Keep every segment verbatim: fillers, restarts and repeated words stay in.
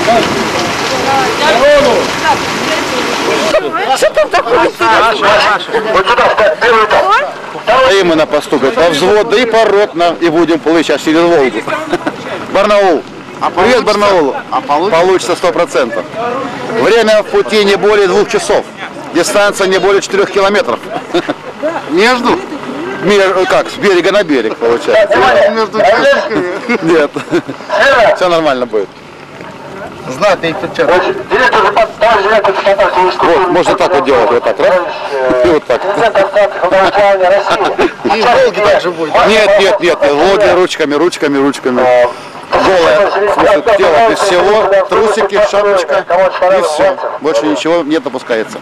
Что там такое? И мы на посту, говорит, по взводу и поротно, и будем плыть сейчас через Волгу. Барнаул. А привет Барнаулу. А получится? Получится сто процентов. Время в пути не более двух часов. Дистанция не более четырех километров. Между? Между, как, с берега на берег получается. Между Нет. Все нормально будет. Знатный перчаток. Вот, можно так вот делать, вот так, раз, и вот так. И Волги также будет. Нет, нет, нет, нет, Волги ручками, ручками, ручками. Голое, в смысле, тело без всего, трусики, шапочка, и все. Больше ничего не допускается.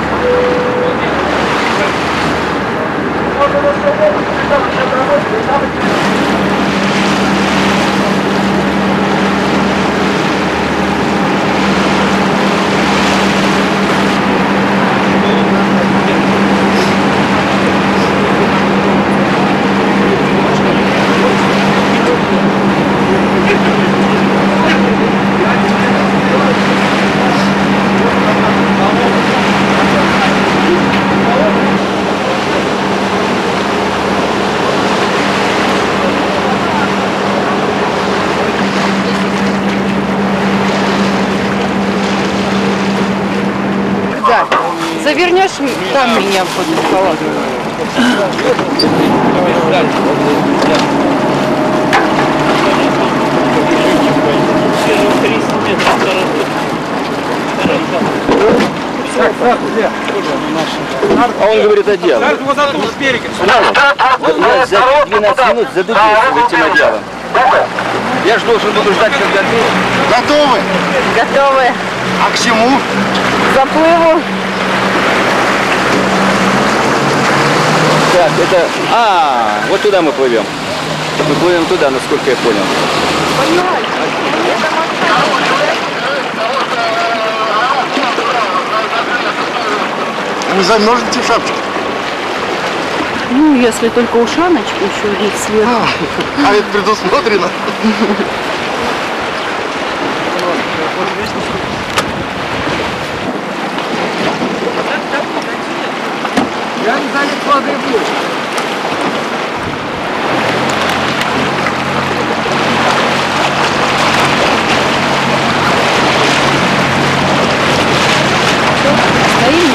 Завернешь там меня под шоколад. А он говорит, одел. Я за двенадцать минут задубился этим одеялом. Я же должен буду ждать, когда ты... Готовы? Готовы. А к чему? К заплыву. Так, это... А, вот туда мы плывем. Мы плывем туда, насколько я понял. Вы замерзнете в шапочке? Ну, если только ушаночку еще есть сверху. А, а это предусмотрено? не залез в воды будет. Стоим.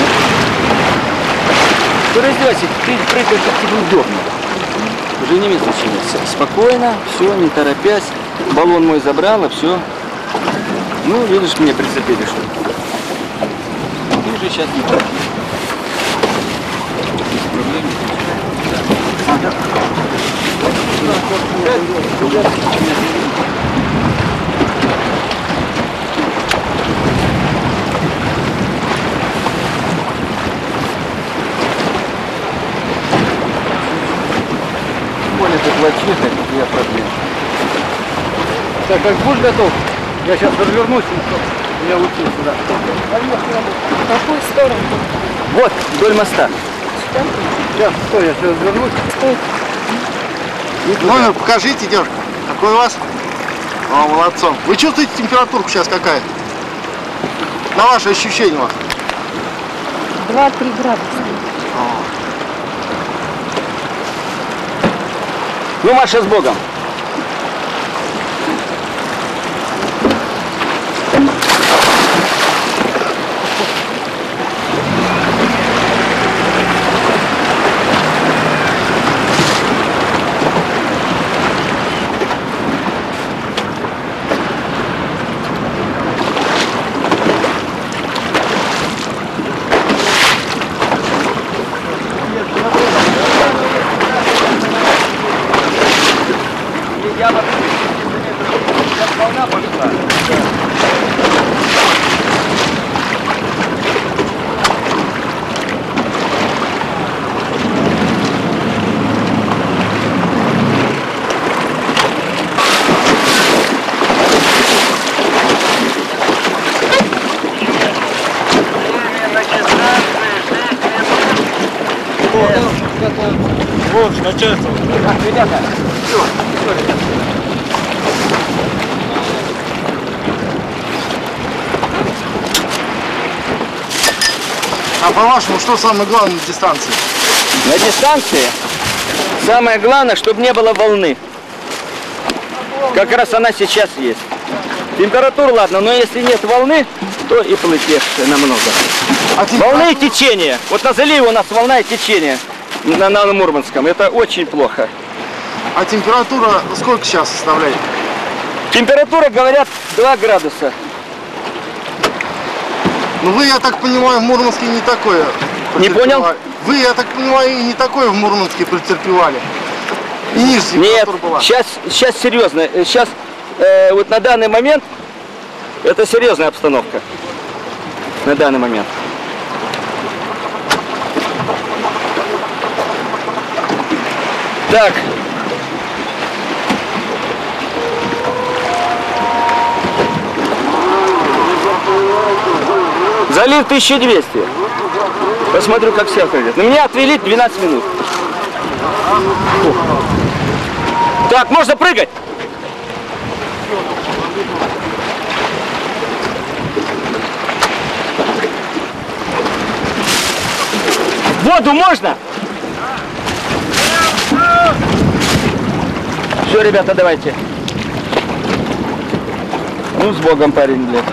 Ты раздевайся, ты прыгай, как тебе удобно. Уже не имеет значения. Спокойно, все, не торопясь. Баллон мой забрала, все. Ну, видишь, мне прицепили что-то. Ты уже сейчас не так. Более ты плачешь, я проблем. Так, как будешь готов? Я сейчас развернусь, и я лучше сюда. В какую сторону? Вот, вдоль моста. Сейчас, стой, я сейчас развернусь. Стой. Номер покажите, девушка. Какой у вас? О, молодцом. Вы чувствуете температурку сейчас какая? На ваше ощущение у вас? два-три градуса. Ну, Маша, с Богом. Вот, начальство. Так, ребята, все, А по-вашему, что самое главное на дистанции? На дистанции самое главное, чтобы не было волны. Как раз она сейчас есть. Температура, ладно, но если нет волны, то и плыть легче намного. А температура... Волны и течение. Вот на заливе у нас волна и течение на, на Мурманском. Это очень плохо. А температура сколько сейчас составляет? Температура, говорят, два градуса. Ну вы, я так понимаю, в Мурманске не такое. Не понял? Вы, я так понимаю, и не такое в Мурманске претерпевали. И ниже температура Нет, была. сейчас, сейчас серьезно. Сейчас э, вот на данный момент это серьезная обстановка. На данный момент. Так. Залив тысяча двести. Посмотрю, как все ходят. На меня отвели двенадцать минут. Так, можно прыгать? В воду можно? Все, ребята, давайте. Ну, с Богом, парень, блядь.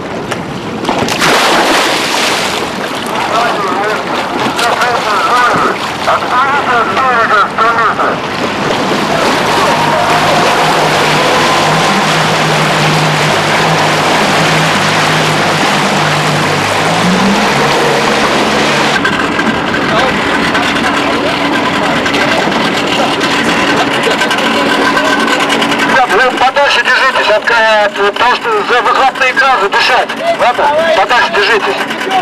Вы подальше держитесь от, от того, что за выхлопные газы дышать. Ладно? Подальше держитесь.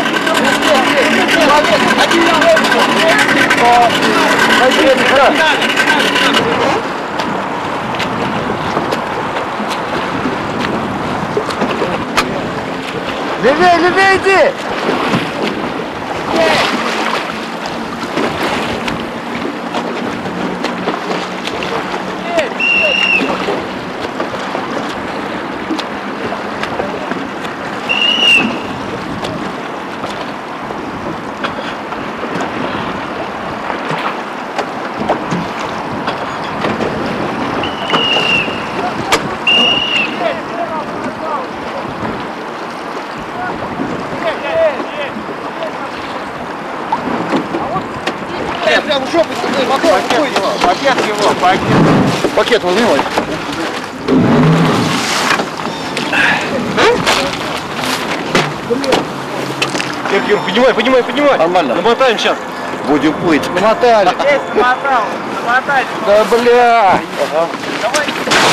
Левей, левей иди! Пакет его, пакет. Пакет возьми, Вань. Юр, поднимай, поднимай, поднимай. Нормально. Намотаем сейчас. Будем плыть. Намотали. Намотал, намотать. Да бля. Ага. Давай.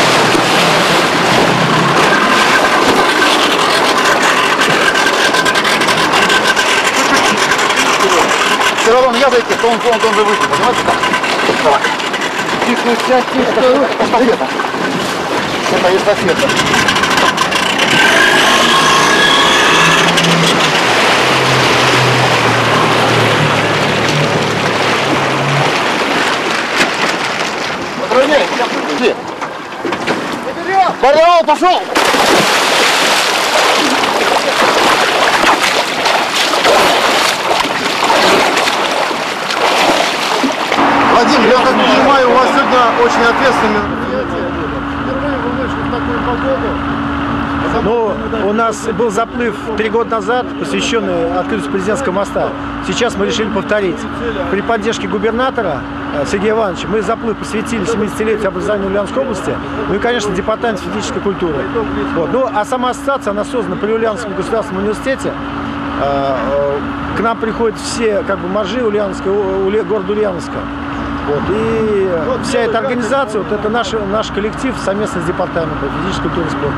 Все равно я зайти, то он, то он, то он же выйдет, понимаете? Давай. Тихо, тихо, тихо. Эстафета. Это эстафета. Поздравляю, где? Барнаул, пошел! Владимир, я так понимаю, у вас сегодня очень ответственное мероприятие. Впервые вы вышли в такую погоду. Ну, у нас был заплыв три года назад, посвященный открытию президентского моста. Сейчас мы решили повторить. При поддержке губернатора Сергея Ивановича мы заплыв посвятили семидесятилетию образования Ульяновской области. Ну и, конечно, департамент физической культуры. Вот. Ну, а сама ассоциация, она создана при Ульяновском государственном университете. К нам приходят все как бы моржи Ульяновского, города Ульяновска. Вот. И вся эта организация, вот это наш, наш коллектив совместно с департаментом физической культуры и спорта.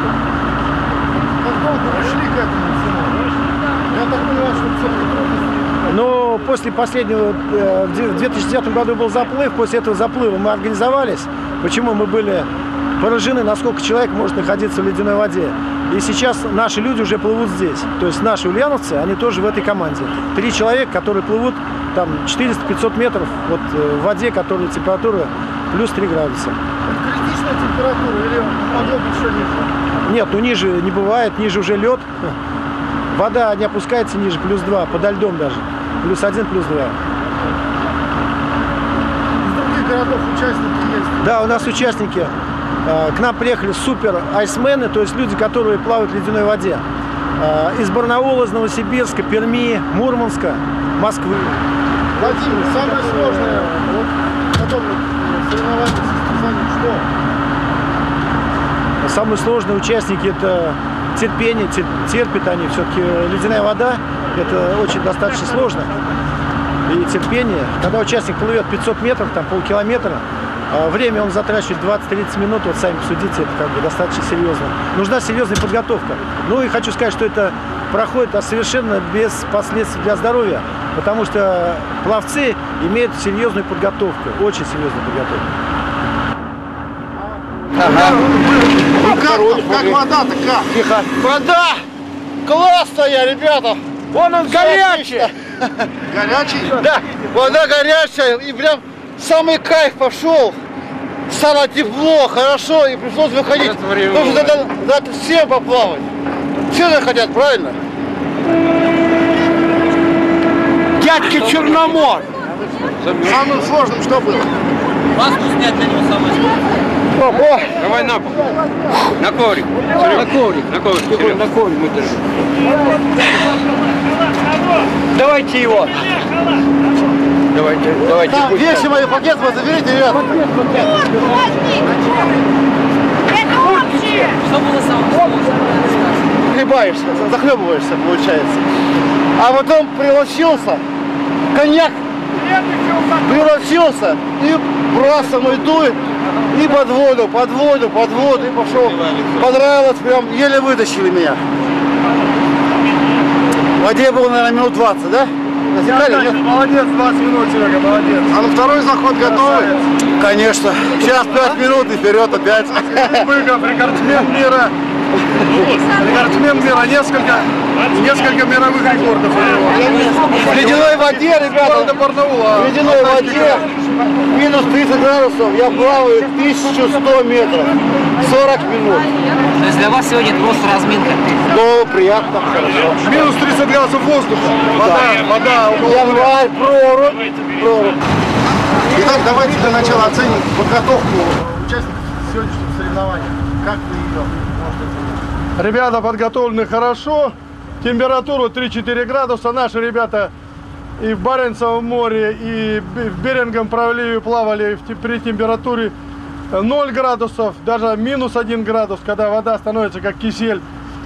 Как долго вы шли к этому всему? Я так понимаю, что все-таки трудности. Но после последнего, в две тысячи девятом году был заплыв, после этого заплыва мы организовались. Почему? Мы были поражены, насколько человек может находиться в ледяной воде. И сейчас наши люди уже плывут здесь. То есть наши ульяновцы, они тоже в этой команде. Три человека, которые плывут там четыреста-пятьсот метров вот, в воде, которая температура плюс три градуса. Критичная температура или могло быть еще ниже? Нет, ну ниже не бывает, ниже уже лед. Вода не опускается ниже плюс два, подо льдом даже. Плюс один, плюс два. Из других городов участники есть? Да, у нас участники. К нам приехали супер айсмены, то есть люди, которые плавают в ледяной воде. Из Барнаула, из Новосибирска, Перми, Мурманска, Москвы. Владимир, самое сложное вот, подобное соревнование, состязание, что? Самые сложные участники — это терпение, терпят они. Все-таки ледяная вода — это очень достаточно сложно. И терпение. Когда участник плывет пятьсот метров, там полкилометра, время он затрачивает двадцать-тридцать минут, вот сами посудите, это как бы достаточно серьезно. Нужна серьезная подготовка. Ну и хочу сказать, что это проходит совершенно без последствий для здоровья, потому что пловцы имеют серьезную подготовку, очень серьезную подготовку. Ага. Ну как, как вода-то, как? Тихо. Вода классная, ребята. Вон он горячий. Горячий? Да, вода горячая, и прям самый кайф пошел. Стало тепло, хорошо, и пришлось выходить. Потому что надо, надо всем поплавать. Все захотят, правильно? Дядька Черномор. Самым сложным что было? Маску снять для него самое сложное. О, о. Давай на пол. На коврик. Серег, на коврик. На коврик. Серег. На коврик мы держим. Давайте его. Давайте, давайте. Там вещи мои, пакет вы заберите, ребят. Это общее! Что было самое сложное? Хлебаешься, захлебываешься, получается. А потом прилочился, коньяк прилочился, и бросом дует, и под воду, под воду, под воду, и пошел. Понравилось, прям еле вытащили меня. В воде было, наверное, минут двадцать, да? Засекали, нет? Молодец, двадцать минут, Серега, молодец. А на второй заход готовы? Конечно. Сейчас пять минут и вперед опять. Быков, рекордсмен мира. Рекордсмен мира, несколько, несколько мировых рекордов у него. В ледяной воде, ребята, Барнаула. в ледяной воде минус тридцать градусов, я плаваю тысячу сто метров, сорок минут. То есть для вас сегодня это просто разминка? Ну, приятно, хорошо. Минус тридцать градусов воздуха. Вода, вода. Январь, прорубь, прорубь. Итак, давайте для начала оценим подготовку участников сегодняшнего соревнования. Как вы ее можете оценить? Ребята подготовлены хорошо. Температура три-четыре градуса. Наши ребята и в Баренцевом море, и в Берингом проливе плавали при температуре ноль градусов, даже минус один градус, когда вода становится как кисель.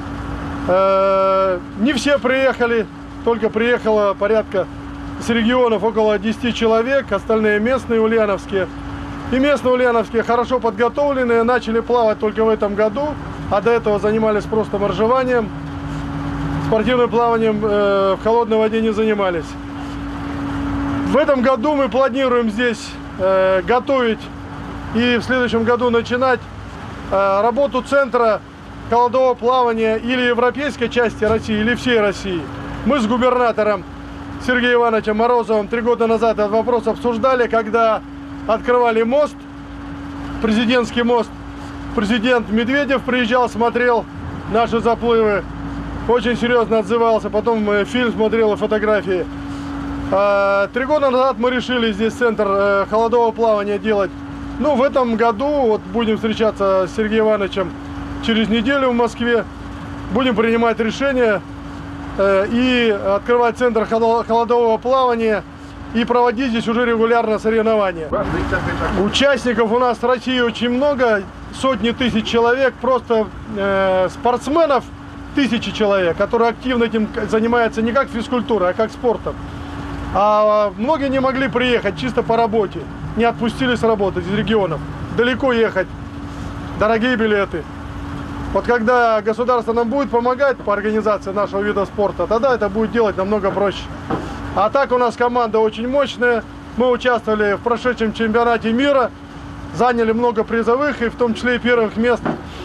Не все приехали, только приехало порядка с регионов около десяти человек, остальные местные ульяновские. И местные ульяновские хорошо подготовленные, начали плавать только в этом году, а до этого занимались просто моржеванием, спортивным плаванием э, в холодной воде не занимались. В этом году мы планируем здесь э, готовить и в следующем году начинать э, работу центра холодового плавания или европейской части России, или всей России. Мы с губернатором Сергеем Ивановичем Морозовым три года назад этот вопрос обсуждали, когда открывали мост, президентский мост. Президент Медведев приезжал, смотрел наши заплывы, очень серьезно отзывался, потом фильм смотрел и фотографии. Три года назад мы решили здесь центр холодового плавания делать. Ну, в этом году вот будем встречаться с Сергеем Ивановичем через неделю в Москве. Будем принимать решение э, и открывать центр холодового плавания и проводить здесь уже регулярно соревнования. Участников у нас в России очень много, сотни тысяч человек, просто э, спортсменов тысячи человек, которые активно этим занимаются не как физкультурой, а как спортом. А многие не могли приехать чисто по работе, не отпустили с работы из регионов. Далеко ехать, дорогие билеты. Вот когда государство нам будет помогать по организации нашего вида спорта, тогда это будет делать намного проще. А так у нас команда очень мощная. Мы участвовали в прошедшем чемпионате мира, заняли много призовых, и в том числе и первых мест.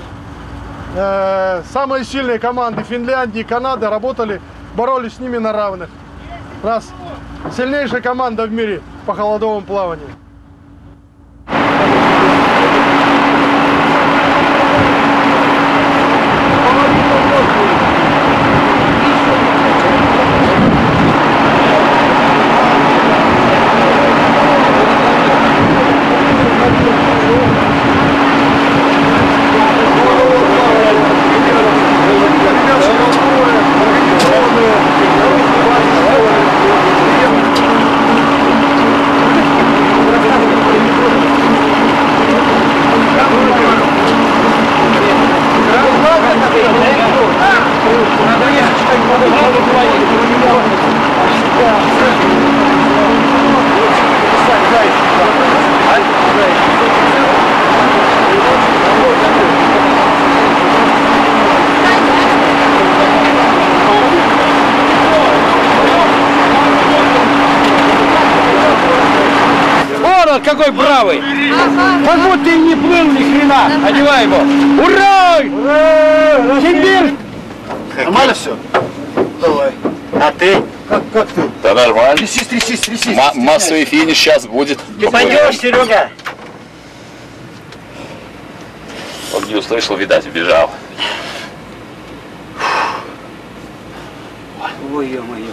Самые сильные команды Финляндии и Канады работали, боролись с ними на равных. У нас сильнейшая команда в мире по холодовому плаванию. какой бравый! Как будто и не плыл ни хрена! Одевай его! Ура! Ура! Теперь! Нормально все? Давай. А ты? Как, как ты? Да нормально. Трясись, трясись, трясись. Ма- массовый финиш сейчас будет. Ты пойдешь, Серега? Он не услышал, видать, убежал. Ой, ё-моё.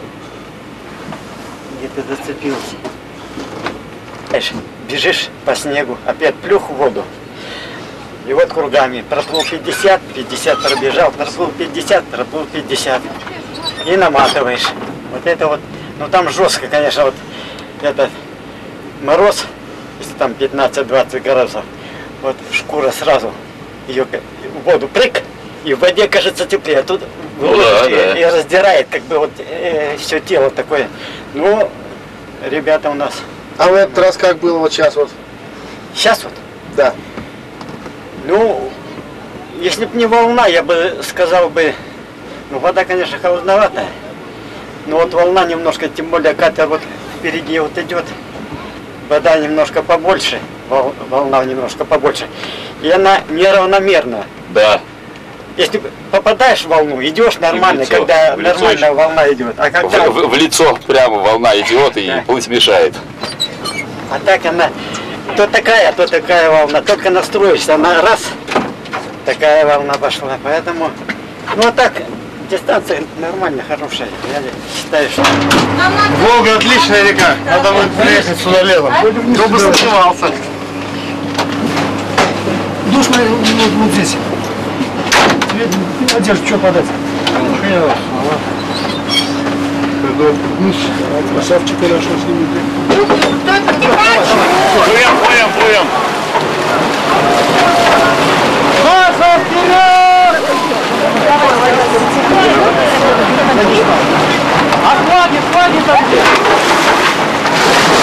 Где-то зацепился. Знаешь, бежишь по снегу, опять плюх в воду. И вот кругами. Проплыл пятьдесят, пятьдесят пробежал, проплыл пятьдесят, проплыл пятьдесят. И наматываешь. Вот это вот, ну там жестко, конечно, вот этот мороз, если там пятнадцать-двадцать градусов, вот шкура сразу, ее в воду прыг, и в воде кажется теплее, а тут Ну, да, и, да. и раздирает как бы вот э, все тело такое. Ну, ребята у нас. А в этот раз как было вот сейчас вот? Сейчас вот? Да. Ну, если бы не волна, я бы сказал бы, ну вода, конечно, холодноватая, но вот волна немножко, тем более катер вот впереди вот идет, вода немножко побольше, вол, волна немножко побольше, и она неравномерная. Да. Если попадаешь в волну, идешь нормально, в лицо, когда в лицо нормальная еще. волна идет, а когда... В, в- в лицо прямо волна идет и Да. плыть мешает. А так она то такая, то такая волна. Только настроишься, она раз, такая волна пошла. Поэтому, ну а так, дистанция нормально, хорошая. Я считаю, что... Волга отличная река. Надо будет приехать сюда летом. Кто бы сомневался. Душ вот, вот здесь. Одежду что подать? Красавчика нашего снимите. Плывем, плывем, плывем. Маша, вперед! А флаги, флаги там где?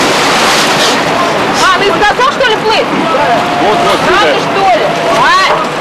А, ты сказал, что ли, плыть? Вот, вот, Правда, что ли? А?